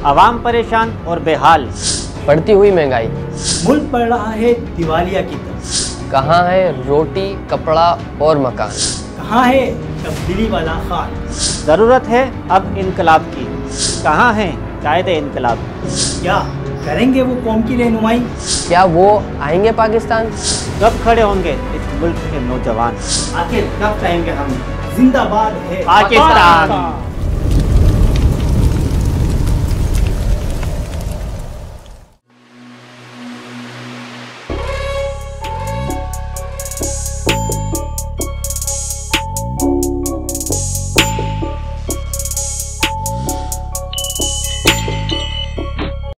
आवाम परेशान और बेहाल। बढ़ती हुई महंगाई, मुल्क पड़ रहा है दिवालिया की तरफ। कहाँ है रोटी, कपड़ा और मकान? कहाँ है तब्दीली वाला खान? ज़रूरत है अब इनकलाब की, कहाँ है कायदे इनकलाब? क्या करेंगे वो कौम की रहनुमाई? क्या वो आएंगे पाकिस्तान? कब खड़े होंगे इस मुल्क के नौजवान? आखिर कब कहेंगे हम जिंदाबाद है पाकिस्तान।